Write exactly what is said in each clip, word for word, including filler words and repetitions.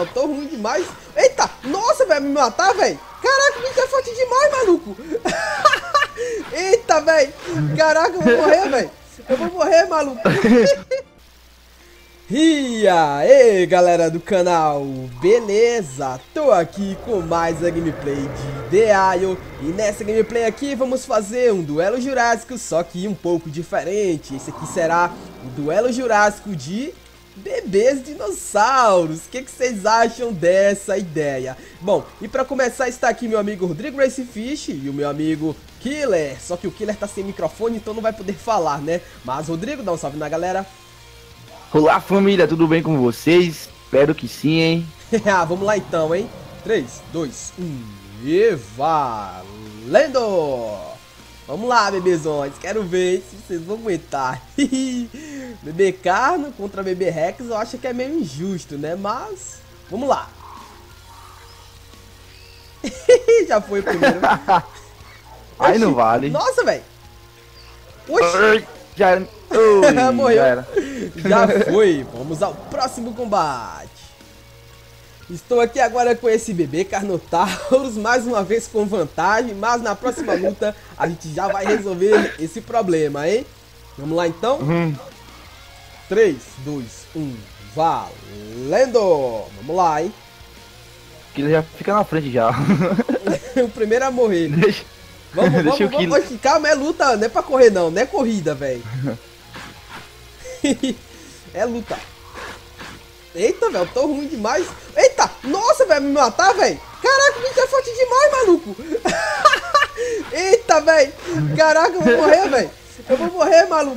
velho. Tô ruim demais. Eita, nossa, velho, me matar, velho. Caraca, o bicho é forte demais, maluco. Eita, velho. Caraca, eu vou morrer, velho. Eu vou morrer, maluco. E aí, galera do canal, beleza? Tô aqui com mais a gameplay de The Isle. E nessa gameplay aqui vamos fazer um duelo jurássico, só que um pouco diferente. Esse aqui será o duelo jurássico de bebês dinossauros. O que, que vocês acham dessa ideia? Bom, e pra começar está aqui meu amigo Rodrigo Racefish e o meu amigo Killer. Só que o Killer tá sem microfone, então não vai poder falar, né? Mas Rodrigo, dá um salve na galera. Olá família, tudo bem com vocês? Espero que sim, hein? Ah, vamos lá então, hein? três, dois, um e valendo! Vamos lá, bebezões, quero ver se vocês vão aguentar. Bebê Carno contra Bebê Rex, eu acho que é meio injusto, né? Mas, vamos lá. Já foi o primeiro. Aí não vale. Nossa, velho. Oxi. Já era. Ui, morreu. Já era. Já foi. Vamos ao próximo combate. Estou aqui agora com esse bebê Carnotaurus, mais uma vez com vantagem, mas na próxima luta a gente já vai resolver esse problema, hein? Vamos lá então? Uhum. três, dois, um, valendo! Vamos lá, hein? Que ele já fica na frente já. O primeiro a morrer. Deixa, Vamos, deixa vamos, o Killer. vamos. Oxe, calma, é luta, não é pra correr não, não é corrida, velho. É luta. Eita, velho, tô ruim demais. Eita, nossa, velho, me matar, velho. Caraca, o bicho é forte demais, maluco. Eita, velho. Caraca, eu vou morrer, velho. Eu vou morrer, maluco.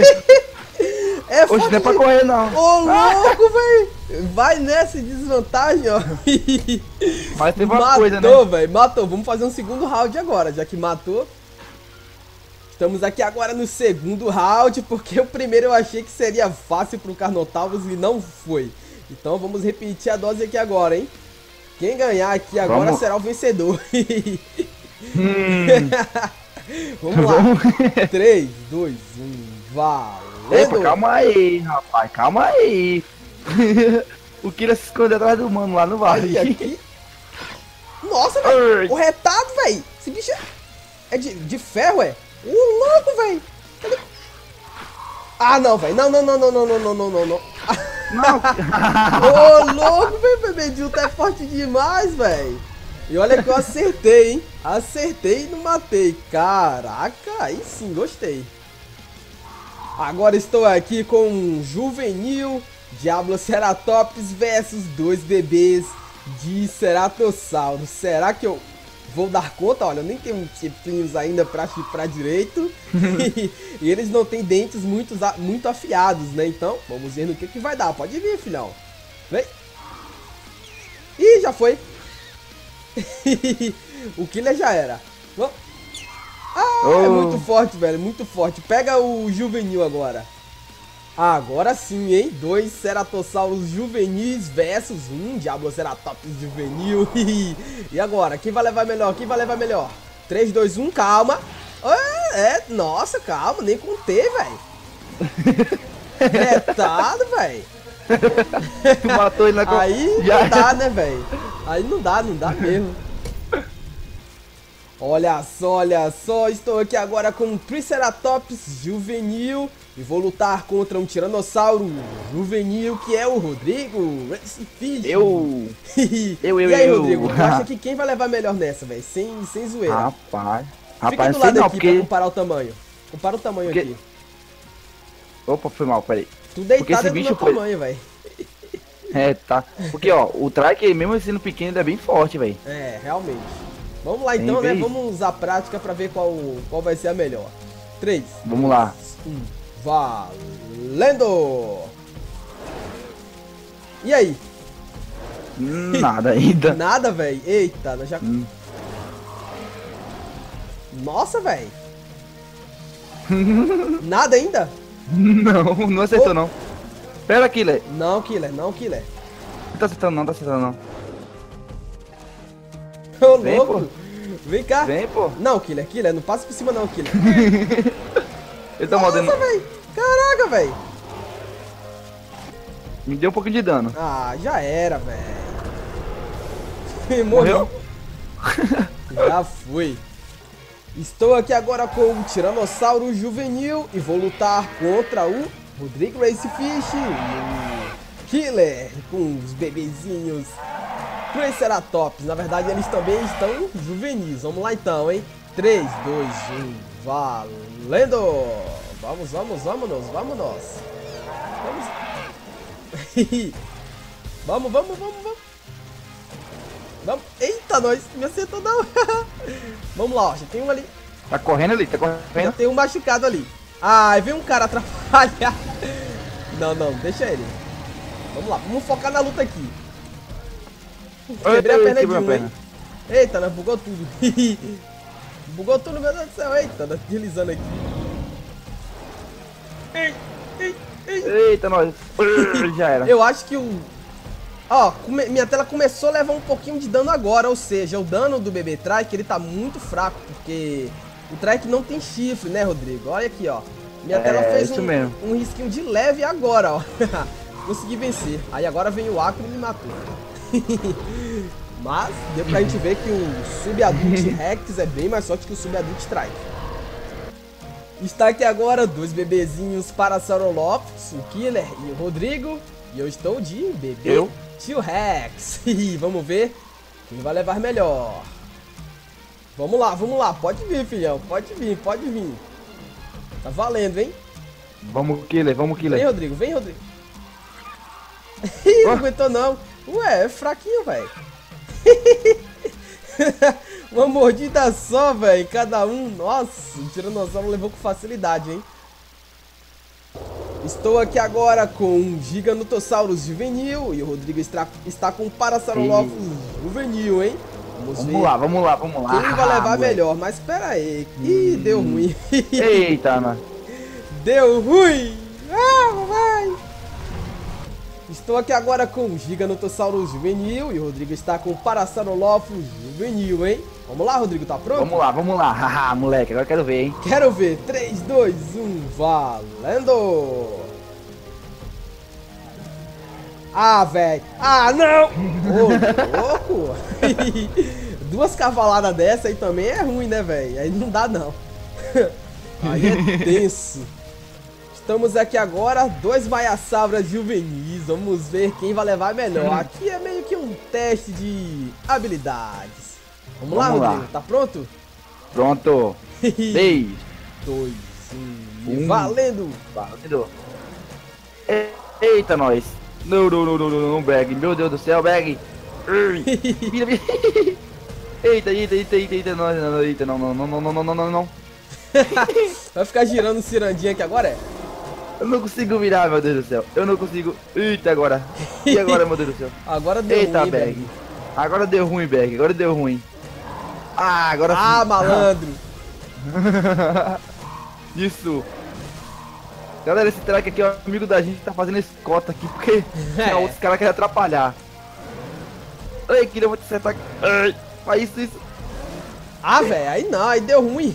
É Oxe, não é pra de... correr não. Ô, louco, velho. Vai nessa desvantagem, ó. Mas teve uma matou, coisa, né? Matou, velho, matou. Vamos fazer um segundo round agora, já que matou. Estamos aqui agora no segundo round, porque o primeiro eu achei que seria fácil pro Carnotaurus e não foi. Então vamos repetir a dose aqui agora, hein? Quem ganhar aqui agora vamos. será o vencedor. Hum. Vamos lá. três, dois, um, valendo! Epa, calma aí, rapaz, calma aí. O Killer se escondeu atrás do mano lá no vale. Aqui. Nossa, velho! Corretado, velho! Esse bicho é de, de ferro, é? O louco, velho! Cadê? Ah, não, velho! Não, não, não, não, não, não, não, não, não, não. Ô, louco, velho! Bebedinho tá forte demais, velho! E olha que eu acertei, hein? Acertei e não matei. Caraca, aí sim, gostei. Agora estou aqui com um juvenil Diabloceratops versus dois bebês de Ceratossauro. Será que eu vou dar conta? Olha, eu nem tenho chifrinhos ainda pra chifrar direito. E eles não têm dentes muito, muito afiados, né? Então, vamos ver no que, que vai dar. Pode vir, filhão. Vem. Ih, já foi. O Killer já era. Vamos. Ah, oh. É muito forte, velho. Muito forte. Pega o juvenil agora. Agora sim, hein? Dois Ceratossauros juvenis versus um Diabloceratops juvenil. E agora? Quem vai levar melhor? Quem vai levar melhor? três, dois, um, calma. Ah, é, nossa, calma. Nem contei, velho. Retado, velho. Tu matou ele na... Aí Já. Não dá, né, velho? Aí não dá, não dá mesmo. Olha só, olha só, estou aqui agora com um Triceratops juvenil e vou lutar contra um Tiranossauro juvenil que é o Rodrigo Racefish. Eu, eu, eu, E aí, eu. Rodrigo, tu acha que quem vai levar melhor nessa, velho? Sem, sem zoeira. Rapaz, Fica rapaz, do lado não, aqui porque... pra comparar o tamanho. Compara o tamanho porque... aqui. Opa, foi mal, peraí. Tu deitado é do bicho meu foi... tamanho, velho. É, tá. Porque, ó, o Trike, mesmo sendo pequeno, ele é bem forte, velho. É, realmente. Vamos lá então, né? Vamos usar a prática pra ver qual, qual vai ser a melhor. três. Vamos lá. um, valendo! E aí? Nada ainda. Nada, velho. Eita, nós já... Hum. Nossa, velho. Nada ainda? Não, não acertou oh. não. Pera, Killer. Não, Killer, não, Killer. Não tá acertando não, tá acertando não. Ô, Vem, louco. pô. Vem cá. Vem, pô. Não, Killer, Killer, não passa por cima não, Killer. Ele tá Nossa, mordendo. velho. Caraca, velho. Me deu um pouquinho de dano. Ah, já era, velho. Morreu? Já fui. Estou aqui agora com o Tiranossauro Juvenil e vou lutar contra o Rodrigo Racefish e o Killer com os bebezinhos Triceratops. Na verdade eles também estão juvenis. Vamos lá então, hein? três, dois, um, valendo! Vamos, vamos, vamos, vamos nós. Vamos. Vamos, vamos, vamos, vamos. Vamos. Eita, nós me acertou não. Vamos lá, ó, já tem um ali. Tá correndo ali, tá correndo. Já tem um machucado ali. Ai, vem um cara atrapalhar. Não, não, deixa ele. Vamos lá, vamos focar na luta aqui. Quebrei a perna de um, hein? Eita, nós bugou tudo. Bugou tudo, meu Deus do céu. Eita, nós deslizando aqui. Ei, ei, ei. Eita, nós. Já era. Eu acho que o... Ó, come... minha tela começou a levar um pouquinho de dano agora, ou seja, o dano do bebê Trike, ele tá muito fraco, porque o Trike não tem chifre, né, Rodrigo? Olha aqui, ó. Minha é, tela fez um, mesmo. um risquinho de leve agora, ó. Consegui vencer. Aí agora vem o Acro e me matou. Mas deu pra gente ver que o Subadult Rex é bem mais forte que o Subadult Trike. Está aqui agora dois bebezinhos Parasaurolophus, o Killer e o Rodrigo. E eu estou de bebê eu? Tio Rex. Vamos ver quem vai levar melhor. Vamos lá, vamos lá. Pode vir, filhão. Pode vir, pode vir. Tá valendo, hein? Vamos, Killer, vamos, Killer. Vem, Rodrigo, vem, Rodrigo. Não aguentou, não. Ué, é fraquinho, velho. Uma mordida só, velho. Cada um. Nossa, o Tiranossauro levou com facilidade, hein? Estou aqui agora com um Giganotosaurus juvenil e o Rodrigo está, está com um Parasaurolophus juvenil, hein? Vamos, vamos ver lá, vamos lá, vamos lá. Quem vai levar ah, melhor, mas espera aí. Ih, deu ruim. Eita, mano. Deu ruim. Ah, vai. Estou aqui agora com o Giganotosaurus juvenil e o Rodrigo está com o Parasaurolophus juvenil, hein? Vamos lá, Rodrigo, tá pronto? Vamos lá, vamos lá. Haha, moleque, agora quero ver, hein? Quero ver. três, dois, um, valendo! Ah, velho. Ah, não! Ô, louco! Duas cavaladas dessa aí também é ruim, né, velho? Aí não dá, não. Aí é tenso. Estamos aqui agora, dois Maiasauras juvenis. Vamos ver quem vai levar melhor. Aqui é meio que um teste de habilidades. Vamos, Vamos lá, Rodrigo. Lá. Tá pronto? Pronto. três, dois, um. Valendo! Valendo! Eita, nós! Não, não, não, não, não, não, Bag. Meu Deus do céu, Bag! Vira, vira. Eita, eita, eita, eita, eita, não, não, eita, não, não, não, não, não, não, não, não. Vai ficar girando o cirandinho aqui agora, é? Eu não consigo virar, meu Deus do céu. Eu não consigo. Eita, agora. E agora, meu Deus do céu? Agora deu eita, ruim, Bag. Bag. Agora deu ruim, Bag. Agora deu ruim. Ah, agora Ah, sim. Malandro. Isso. Galera, esse track aqui é o amigo da gente que tá fazendo escota aqui, porque é. outros caras querem atrapalhar. Ai, que eu vou te acertar. Ai, faz isso, isso. Ah, velho, aí não, aí deu ruim.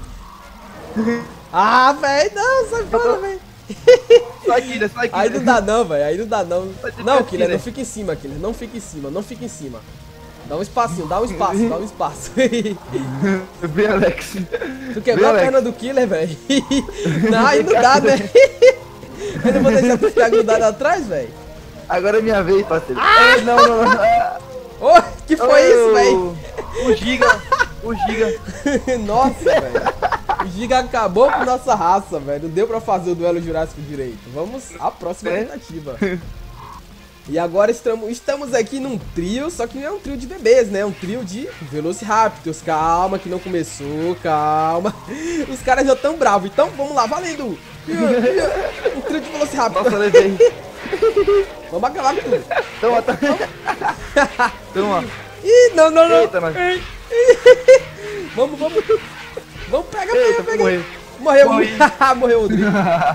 Ah, velho, não, sai fora, velho. Sai, Killer, sai, Killer. Aí não dá não, velho, aí não dá não. Não, Killer, não fica em cima, Killer, não fica em cima, não fica em cima. Dá um espacinho, dá um espaço, dá um espaço. Vem, Alex. Tu quebrou Vem, a perna Alex. do Killer, velho. Não, aí não dá, né? Eu não vou deixar tu ficar grudado atrás, velho. Agora é minha vez, parceiro. Ah! Ei, não, não, não. Ô, que foi oh, isso, velho? O Giga, o Giga. Nossa, velho. O Giga acabou com nossa raça, velho. Não deu pra fazer o duelo Jurássico direito. Vamos à próxima é? tentativa. E agora estamos, estamos aqui num trio, só que não é um trio de bebês, né? É um trio de Velociraptors. Calma, que não começou, calma. Os caras já estão bravos, então vamos lá, valendo! Um trio de Velociraptors. Nossa, levei. Vamos acabar com tudo. Toma, toma. Toma. Ih, não, não, não. Eita, mas... Vamos, vamos. Vamos, pega, Eita, pega, pega. Morreu, morreu o Rodrigo.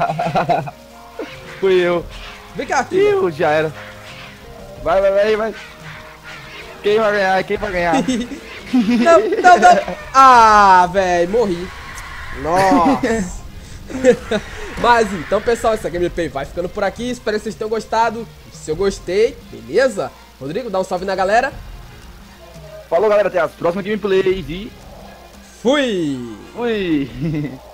Fui eu. Vem cá, aqui. Ih, já era. Vai, vai, vai, vai. Quem vai ganhar? Quem vai ganhar? Não, não, não. Ah, velho, morri. Nossa. Mas então, pessoal, essa gameplay vai ficando por aqui. Espero que vocês tenham gostado. Se eu gostei, beleza? Rodrigo, dá um salve na galera. Falou, galera, até as próximas gameplays e Fui! fui!